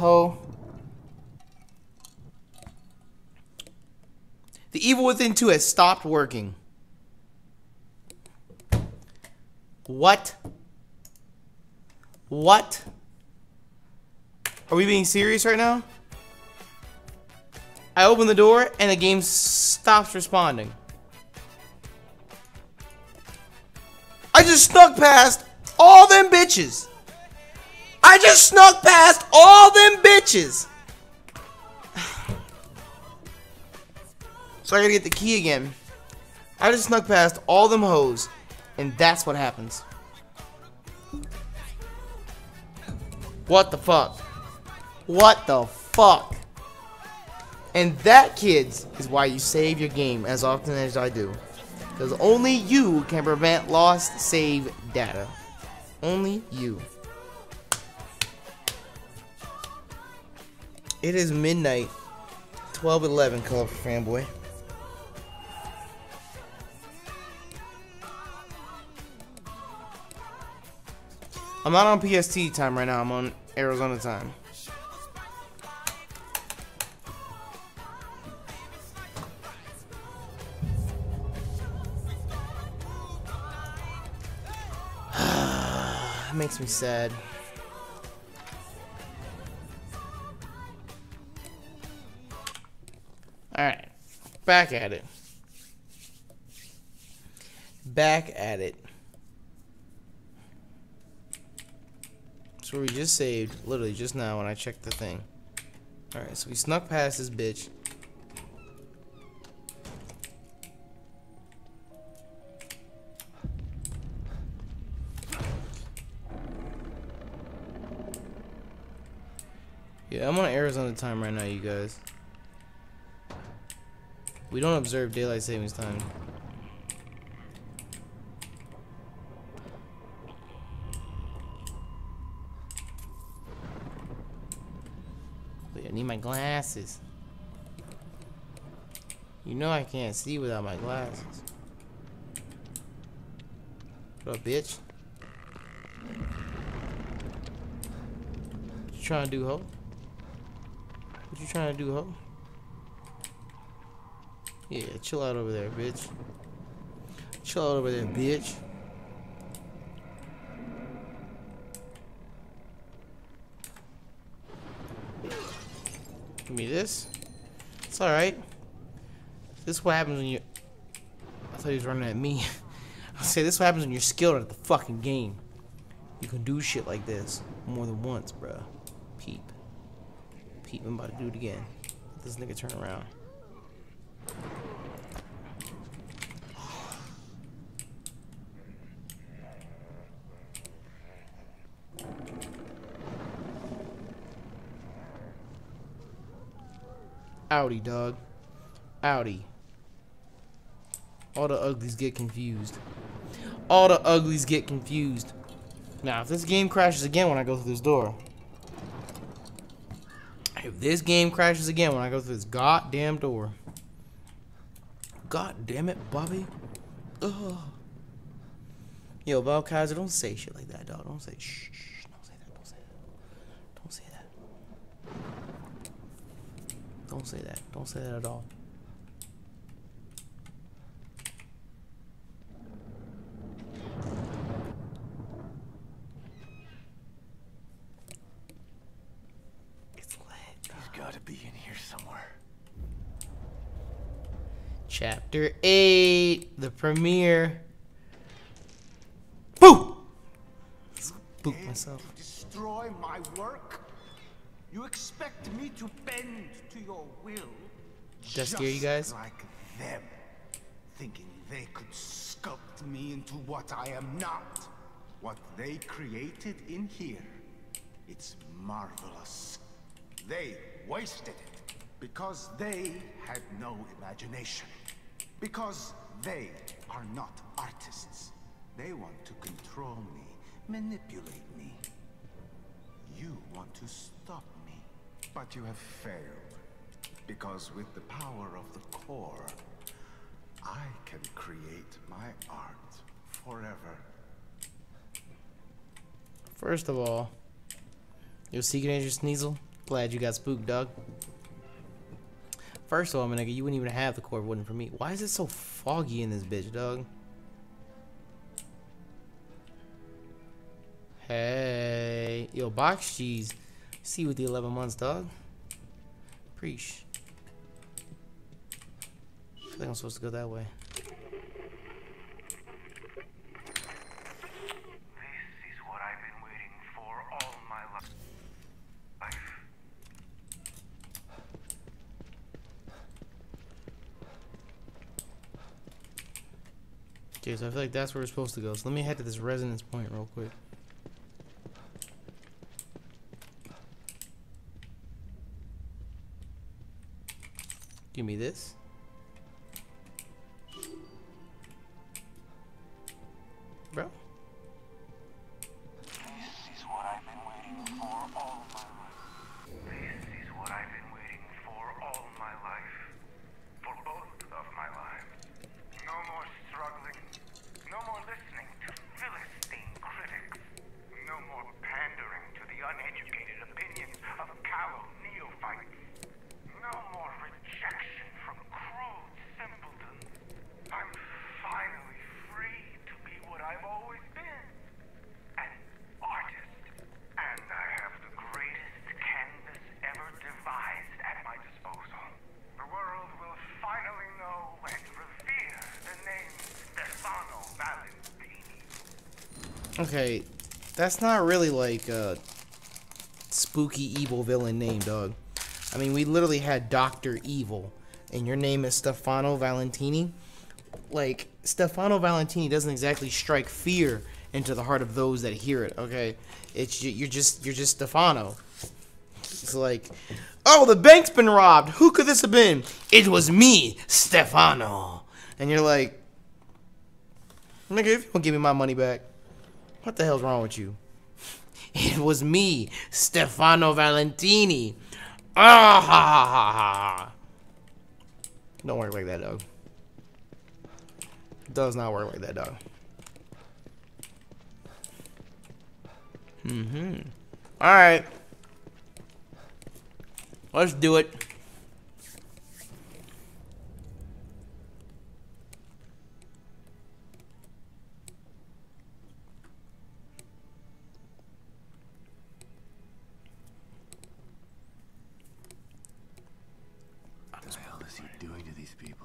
hoe. The Evil Within 2 has stopped working. What? What? Are we being serious right now? I open the door and the game stops responding. I just snuck past all them bitches. I just snuck past all them bitches. So I gotta get the key again. I just snuck past all them hoes. And that's what happens. What the fuck? What the fuck? And that, kids, is why you save your game as often as I do. Because only you can prevent lost save data. Only you. It is midnight. 12:11, Colorful Fanboy. I'm not on PST time right now. I'm on Arizona time. It makes me sad. Alright. Back at it. Back at it. That's where we just saved, literally just now when I checked the thing. Alright, so we snuck past this bitch. Yeah, I'm on Arizona time right now, you guys. We don't observe daylight savings time. Wait, I need my glasses. You know I can't see without my glasses. What up, bitch? What you trying to do, ho? What you trying to do, ho? Yeah, chill out over there, bitch. Chill out over there, bitch. Give me this. It's alright. This is what happens when you... I thought he was running at me. I say this is what happens when you're skilled at the fucking game. You can do shit like this more than once, bruh. Peep. Peep, I'm about to do it again. Let this nigga turn around. Audi, dog. Audi. All the uglies get confused. All the uglies get confused. Now, if this game crashes again when I go through this door. If this game crashes again when I go through this goddamn door. God damn it, Bobby. Ugh. Yo, Valkaiser, don't say shit like that, dog. Don't say shh. Don't say that. Don't say that. Don't say that. Don't say that. Don't say that at all. It's lit. He's got to be in here somewhere. Chapter 8, the premiere. Boo! Spook myself. To destroy my work? You expect me to bend to your will? Did that scare you guys? Like them, thinking they could sculpt me into what I am not. What they created in here, it's marvelous. They wasted it because they had no imagination. Because they are not artists. They want to control me, manipulate me. You want to stop me, but you have failed. Because with the power of the core, I can create my art forever. First of all, yo, Secret Agent Sneasel, Glad you got spooked, dog. First of all, my nigga, you wouldn't even have the core if it wasn't for me. Why is it so foggy in this bitch, dog? Hey. Yo, box cheese. See you with the 11 months, dog. Preach. I feel like I'm supposed to go that way. Okay, so I feel like that's where we're supposed to go. So let me head to this resonance point real quick. Give me this. Bro. This is what I've been waiting for all my life. This is what I've been waiting for all my life. For both of my lives. No more struggling. No more listening to Philistine critics. No more pandering to the uneducated opinions of callow neophytes. No more rejection from crude simpletons. I'm finally free to be what I've always been. An artist. And I have the greatest canvas ever devised at my disposal. The world will finally know and revere the name Stefano Valentini. Okay, that's not really like a spooky evil villain name, dog. I mean, we literally had Dr. Evil, and your name is Stefano Valentini. Like, Stefano Valentini doesn't exactly strike fear into the heart of those that hear it. Okay, it's you're just Stefano. It's like, oh, the bank's been robbed. Who could this have been? It was me, Stefano. And you're like, nigga, if you don't give me my money back, what the hell's wrong with you? It was me, Stefano Valentini. Ah ha ha ha ha. Don't work like that, dog. Does not work like that, dog. Alright. Let's do it. What the hell is he doing to these people?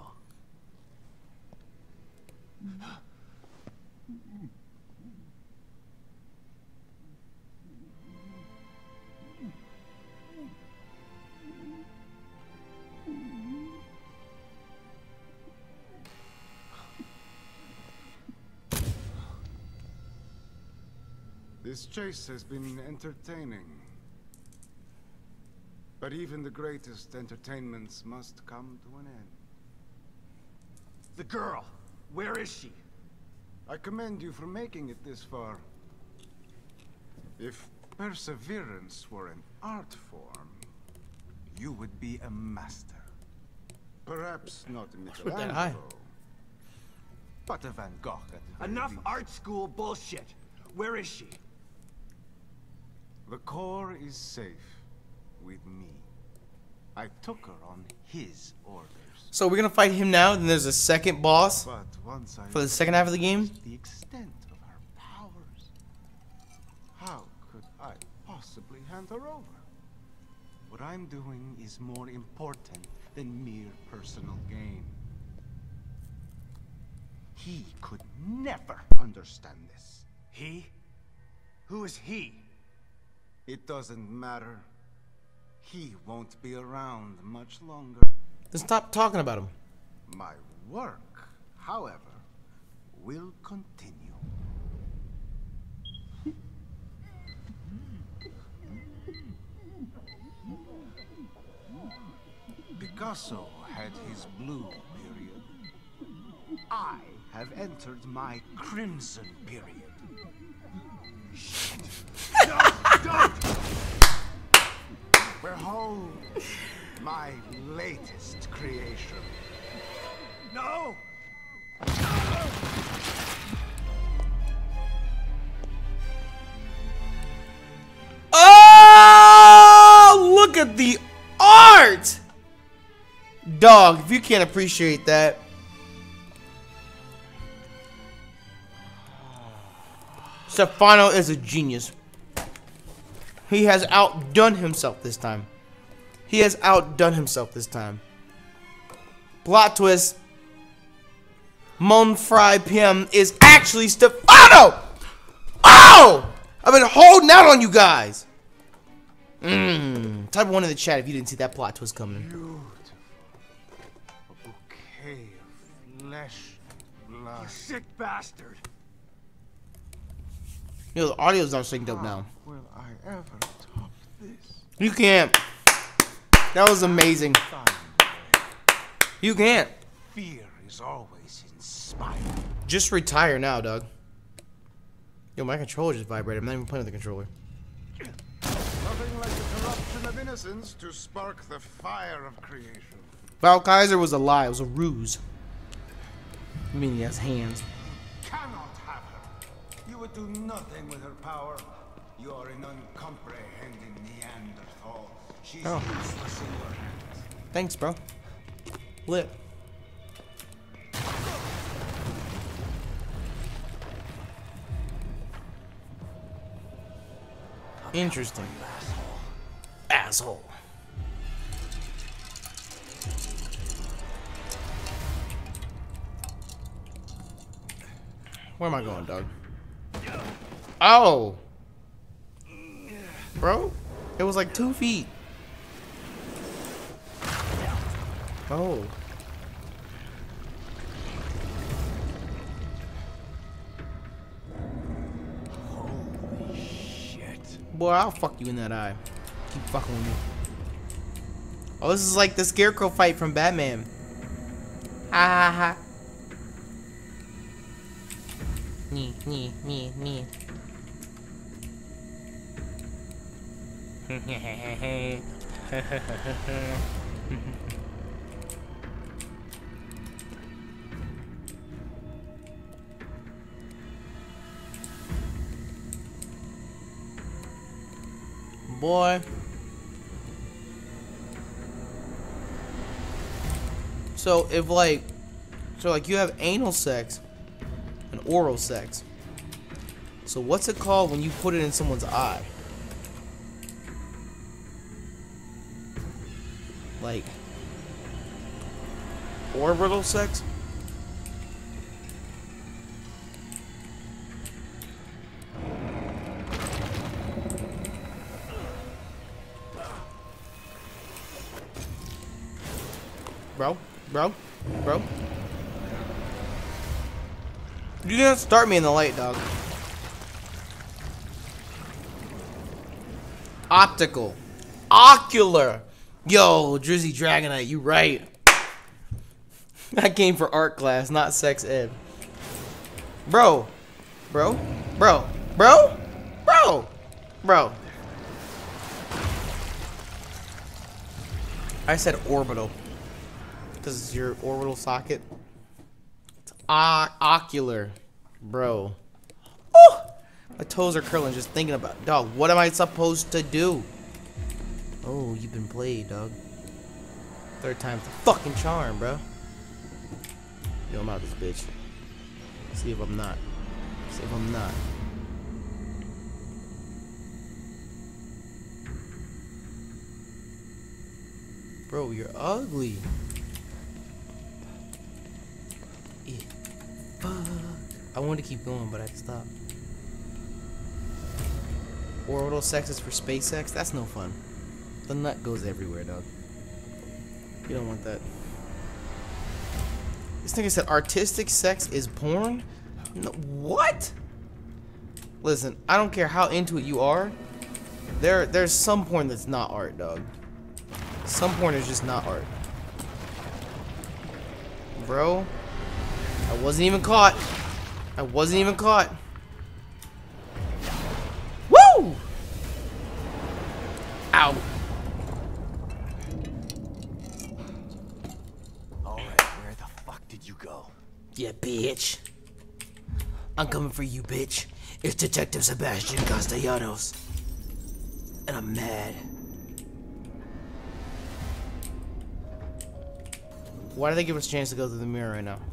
This chase has been entertaining. But even the greatest entertainments must come to an end. The girl! Where is she? I commend you for making it this far. If perseverance were an art form, you would be a master. Perhaps not a with that eye? Michelangelo, but a Van Gogh at the very Enough least. art school bullshit! Where is she? The core is safe with me. I took her on his orders. So we're gonna fight him now, then there's a second boss But once I for the second half of the game? realized the extent of her powers, how could I possibly hand her over? What I'm doing is more important than mere personal gain. He could never understand this. He? Who is he? It doesn't matter. He won't be around much longer. Then stop talking about him. My work, however, will continue. Picasso had his blue period. I have entered my crimson period. Shit. Don't! Behold my latest creation. No! Oh, look at Dog, if you can't appreciate that. Stefano is a genius. He has outdone himself this time. He has outdone himself this time. Plot twist. Monfry PM is actually Stefano! Oh! I've been holding out on you guys. Type 1 in the chat if you didn't see that plot twist coming. Beautiful. A bouquet of flesh and blood. You sick bastard. You know, the audio's not synced up now. Will I ever top this? You can't. That was amazing. You can't. Fear is always inspiring. Just retire now, Doug. Yo, my controller just vibrated. I'm not even playing with the controller. Nothing like the corruption of innocence to spark the fire of creation. Val Kaiser was a lie. It was a ruse. I mean, he has hands. Cannot have her. You would do nothing with her power. You are an uncomprehending Neanderthal. She's useless in your hands. Thanks, bro. Lit. Interesting. Asshole. Where am I going, Doug? Oh! Bro, it was like 2 feet. Oh. Holy shit. Boy, I'll fuck you in that eye. Keep fucking with me. Oh, this is like the Scarecrow fight from Batman. Ha ha ha. Me. Boy. So if like you have anal sex and oral sex. So what's it called when you put it in someone's eye? Like orbital sex? Bro. You didn't start me in the light, dog. Optical. Ocular. Yo, Drizzy Dragonite, you right. I came for art class, not sex ed. Bro. I said orbital. Because it's your orbital socket. It's ocular. Bro. Oh! My toes are curling just thinking about it. Dog, what am I supposed to do? Oh, you've been played, dog. Third time's the fucking charm, bro. Yo, I'm out this bitch. See if I'm not. Bro, you're ugly. Yeah. Fuck. I wanted to keep going, but I had to stop. Orbital sex is for space sex? That's no fun. The nut goes everywhere, dog. You don't want that. This nigga said artistic sex is porn? No, what? Listen, I don't care how into it you are. There's some porn that's not art, dog. Some porn is just not art. Bro, I wasn't even caught. Woo! Ow. Alright, where the fuck did you go? Yeah, bitch. I'm coming for you, bitch. It's Detective Sebastian Castellanos. And I'm mad. Why did they give us a chance to go through the mirror right now?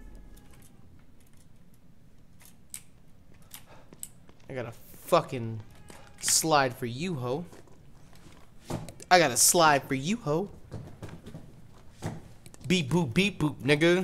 I got a fucking slide for you, ho. I got a slide for you, ho. Beep boop, nigga.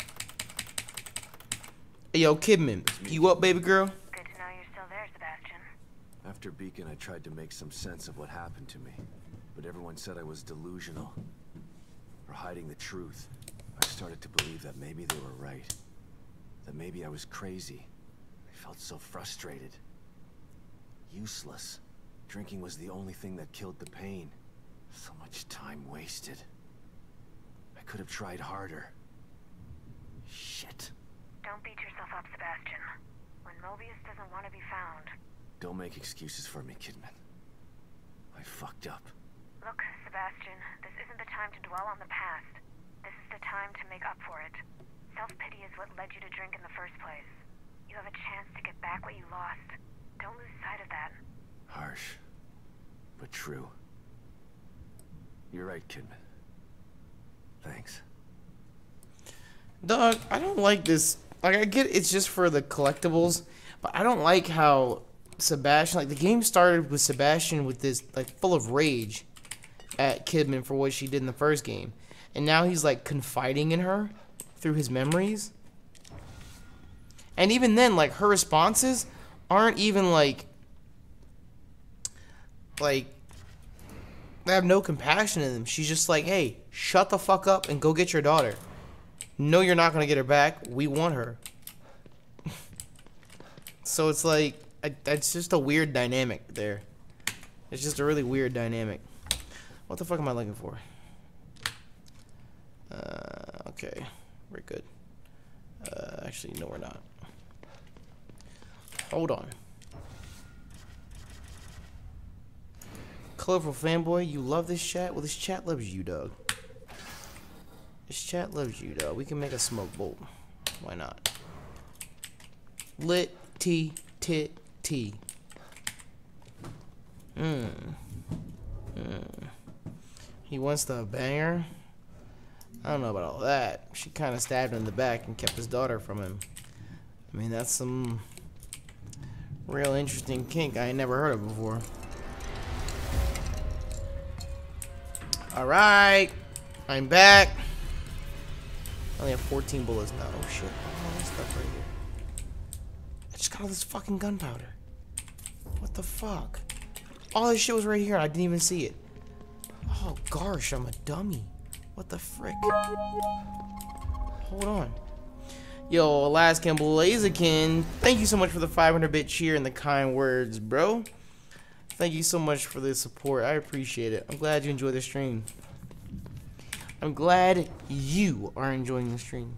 Hey, yo, Kidman, you up, baby girl? Good to know you're still there, Sebastian. After Beacon, I tried to make some sense of what happened to me. But everyone said I was delusional. Or hiding the truth. I started to believe that maybe they were right. That maybe I was crazy. I felt so frustrated. Useless. Drinking was the only thing that killed the pain. So much time wasted. I could have tried harder. Shit. Don't beat yourself up, Sebastian. When Mobius doesn't want to be found. Don't make excuses for me, Kidman. I fucked up. Look, Sebastian, this isn't the time to dwell on the past. This is the time to make up for it. Self-pity is what led you to drink in the first place. You have a chance to get back what you lost. Don't lose sight of that. Harsh, but true. You're right, Kidman. Thanks. Dog, I don't like this. Like, I get it's just for the collectibles, but I don't like how Sebastian, like, the game started with Sebastian with this, like, full of rage at Kidman for what she did in the first game. And now he's, like, confiding in her through his memories. And even then, like, her responses aren't even, like, they have no compassion in them. She's just like, hey, shut the fuck up and go get your daughter. No, you're not going to get her back. We want her. So it's like, it's just a weird dynamic there. It's just a really weird dynamic. What the fuck am I looking for? Okay. We're good. Actually, no, we're not. Hold on. Colorful fanboy, you love this chat? Well, this chat loves you, dog. This chat loves you, dog. We can make a smoke bolt. Why not? Lit T tit T. He wants the banger. I don't know about all that. She kind of stabbed him in the back and kept his daughter from him. I mean, that's some real interesting kink I ain't never heard of before. Alright. I'm back. I only have 14 bullets now. Oh shit. All this stuff right here. I just got all this fucking gunpowder. What the fuck? All this shit was right here. I didn't even see it. Oh gosh, I'm a dummy. What the frick? Hold on. Yo, Alaskan Blaziken, thank you so much for the 500-bit cheer and the kind words, bro. Thank you so much for the support. I appreciate it. I'm glad you enjoyed the stream. I'm glad you are enjoying the stream.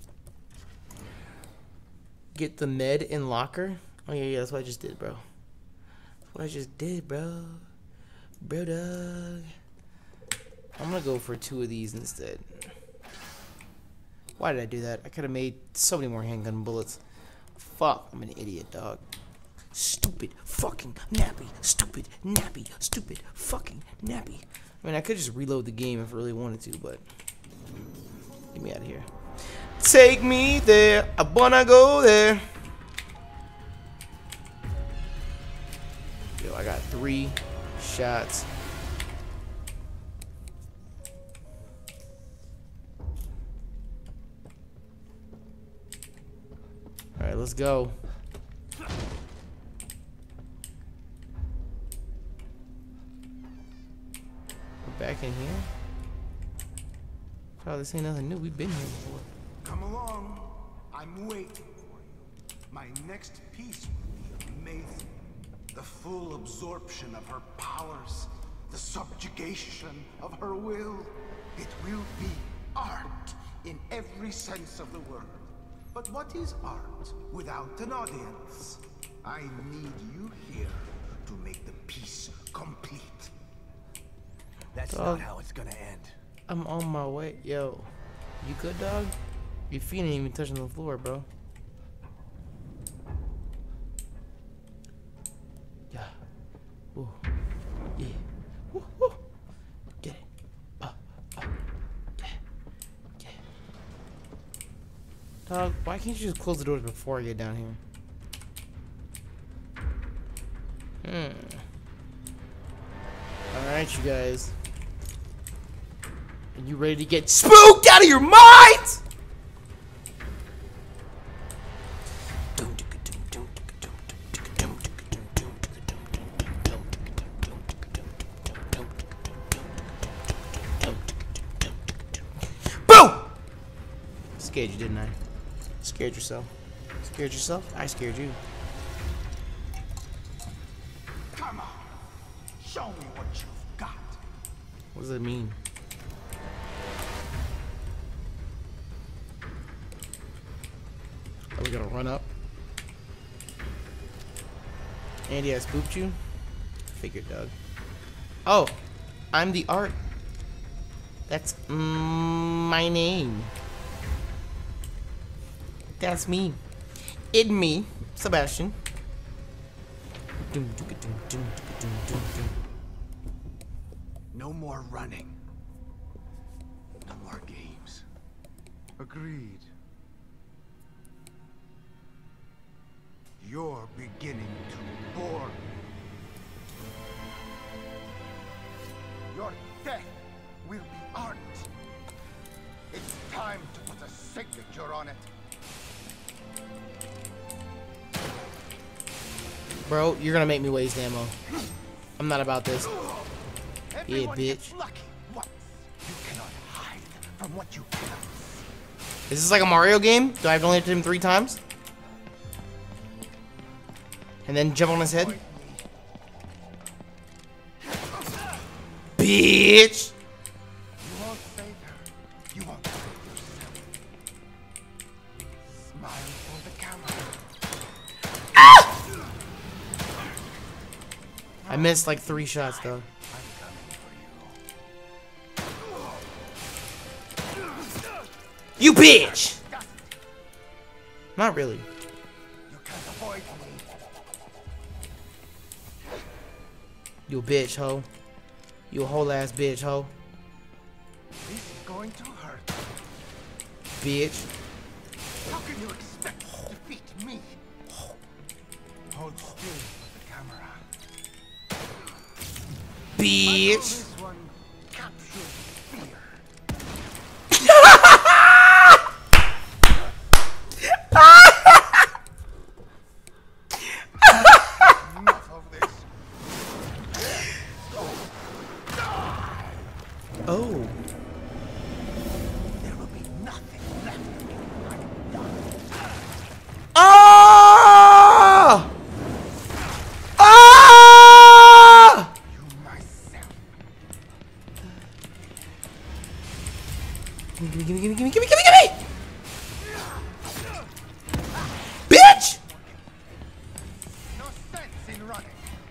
Get the med in locker. Oh yeah, that's what I just did, bro. That's what I just did, bro. Bro, dog. I'm gonna go for 2 of these instead. Why did I do that? I could have made so many more handgun bullets. Fuck, I'm an idiot, dog. Stupid fucking nappy. Stupid nappy. Stupid fucking nappy. I mean, I could just reload the game if I really wanted to, but get me out of here. Take me there. I wanna go there. Yo, I got 3 shots. Alright, let's go. We're back in here. Oh, this ain't nothing new. We've been here before. Come along. I'm waiting for you. My next piece will be amazing. The full absorption of her powers, the subjugation of her will. It will be art in every sense of the word. But what is art without an audience? I need you here to make the piece complete. That's not how it's gonna end. I'm on my way. Yo, you good, dog? Your feet ain't even touching the floor, bro. Yeah. Ooh. Yeah. Woo, woo. Get it. Yeah. Yeah. Why can't you just close the doors before I get down here? Alright, you guys. Are you ready to get spooked out of your minds? Boom! Scared you, didn't I? Scared yourself. Scared yourself? I scared you. Come on. Show me what you've got. What does it mean? Are we gonna run up? Andy, I spooked you? Figured, Doug. Oh, I'm the art. That's my name. That's me. It me, Sebastian. No more running. No more games. Agreed. You're beginning to bore me. Your death will be art. It's time to put a signature on it. Bro, you're gonna make me waste ammo. I'm not about this. Everyone bitch. gets lucky once. You cannot hide from what you cannot see. Is this like a Mario game? Do I have to only hit him 3 times? And then jump on his head? Bitch! You won't save her. You won't save yourself. Smile for the camera. I missed like 3 shots though. I'm coming for you. You bitch! Not really. You can't avoid me. You a bitch, ho. You a whole ass bitch, ho. This is going to hurt. Bitch. How can you expect to defeat me? Hold still for the camera. Bitch. This one captures fear. Enough of this. Oh. There will be nothing left of me. I'm done. Ah! Ah! You myself. Gimme! Bitch! No sense in running.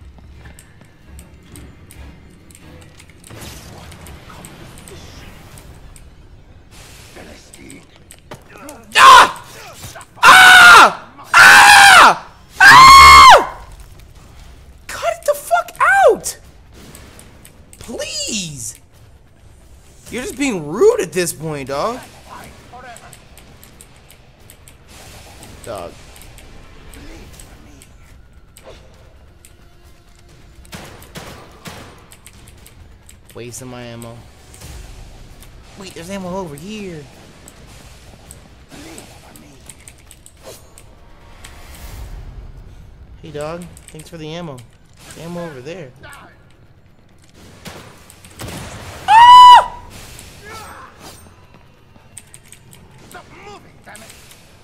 Philistine. Ah! Ah! Ah! Ah! Cut it the fuck out! Please! You're just being rude at this point, dog. Fight forever. Dog. Wasting my ammo. Wait, there's ammo over here. Hey, dog. Thanks for the ammo. There's ammo over there. Ah! Stop moving, damn it.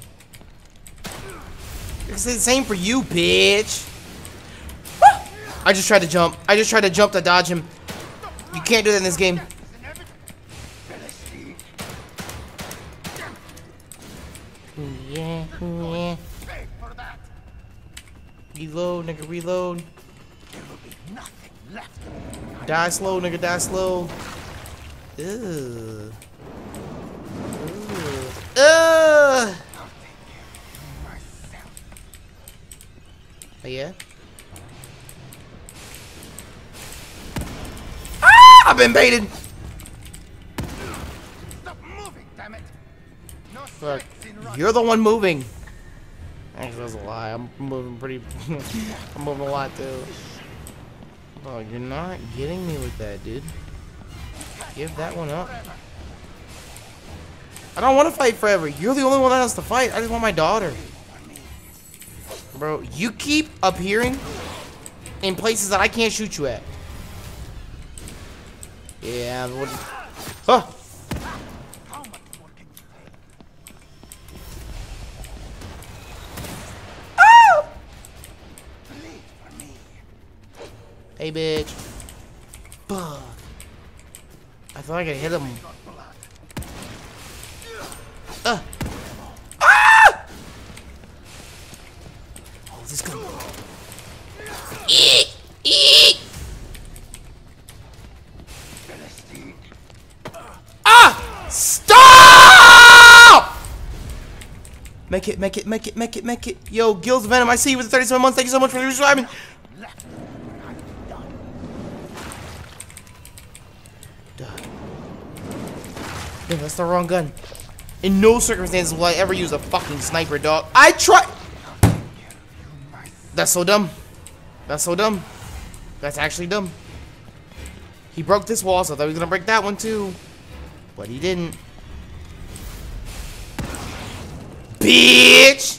It's the same for you, bitch. Ah! I just tried to jump. I just tried to jump to dodge him. You can't do that in this game. Philistine. Yeah. Pay for that. Reload, nigga, reload. There will be nothing left. Die slow, nigga, die slow. Ugh. Ugh. Ugh. I'll take care of myself. Oh, yeah? Ah! I've been baited. Stop moving, damn it. No Look, you're the one moving. Actually, that's a lie. I'm moving pretty. I'm moving a lot too. Oh, you're not getting me with that, dude. Give that one up. I don't want to fight forever. You're the only one that has to fight. I just want my daughter. Bro, you keep appearing in places that I can't shoot you at. Yeah, what? Oh! Ah! Hey, bitch. Fuck. I thought I could hit him. Ah! Oh, this gun. Eek! Eek! Ah! Stop! Make it, make it, make it, make it, make it. Yo, Gills Venom, I see you with the 37 months. Thank you so much for subscribing. Yeah, that's the wrong gun. In no circumstances will I ever use a fucking sniper, dog. I try. That's so dumb. That's so dumb. That's actually dumb. He broke this wall, so I thought he was gonna break that one too. But he didn't. Bitch!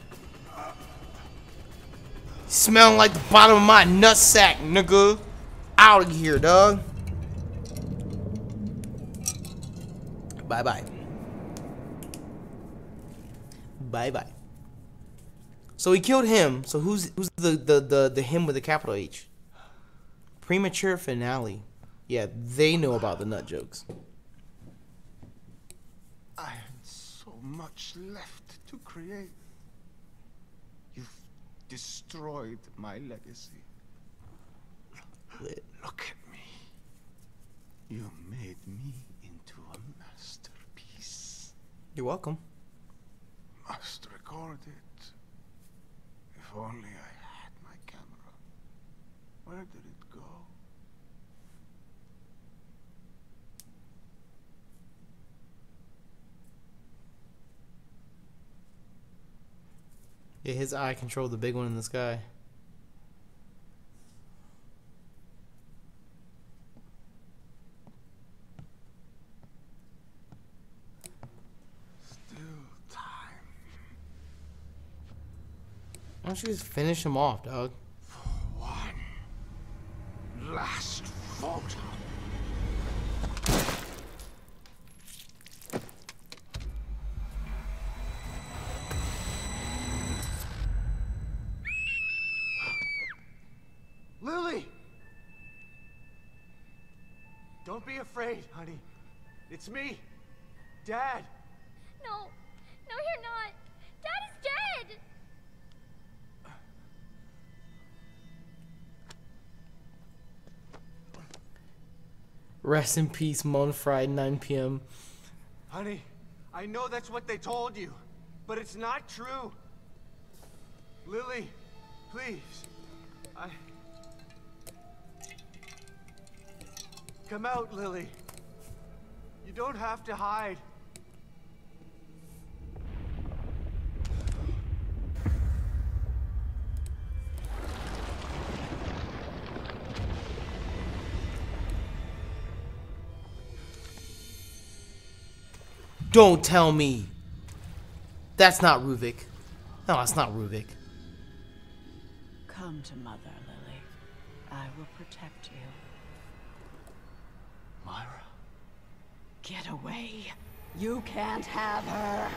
Smelling like the bottom of my nutsack, nigga. Out of here, dog. Bye-bye. Bye-bye. So he killed him. So who's the him with the capital H? Premature finale. Yeah, they know about the nut jokes. I had so much left to create. You've destroyed my legacy. Lit. Look at me. You made me into a masterpiece. You're welcome. Must record it. If only I had my camera. Where did it go? Yeah, his eye controlled the big one in the sky. Still time. Why don't you just finish him off, dog? One last photo. Lily! Don't be afraid, honey. It's me, Dad. No, no, you're not. Dad is dead. Rest in peace, Mon Friday, 9 p.m. Honey, I know that's what they told you, but it's not true. Lily, please. Come out, Lily. You don't have to hide. Don't tell me. That's not Ruvik. No, that's not Ruvik. Come to Mother, Lily. I will protect you. Myra. Get away. You can't have her.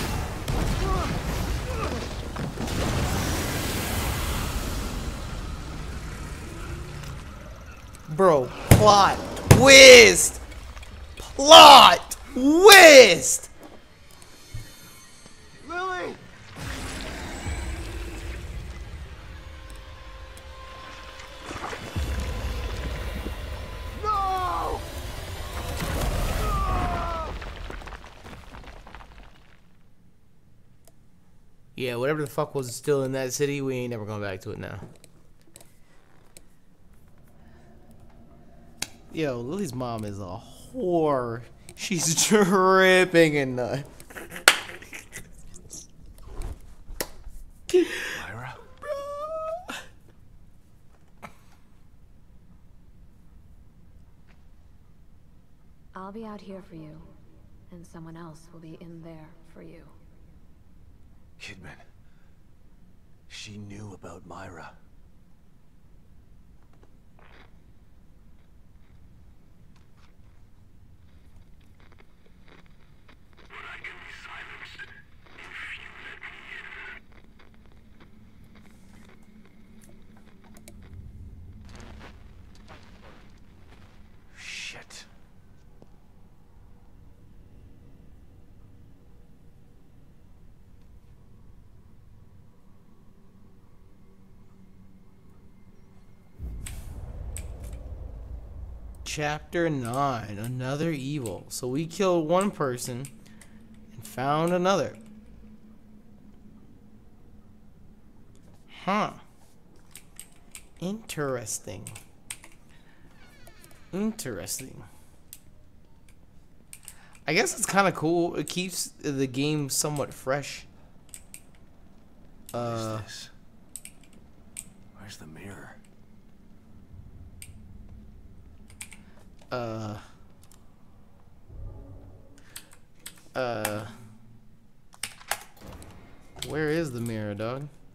Bro, plot twist! Plot twist! Lily! No! Yeah, whatever the fuck was still in that city, we ain't never going back to it now. Yo, Lily's mom is a whore. She's dripping in nut. Myra? I'll be out here for you, and someone else will be in there for you. Kidman. She knew about Myra. Shit. Chapter 9, another evil. So we killed one person and found another. Huh. Interesting. Interesting. I guess it's kind of cool. It keeps the game somewhat fresh. What is this? Where's the mirror? Where is the mirror, dog?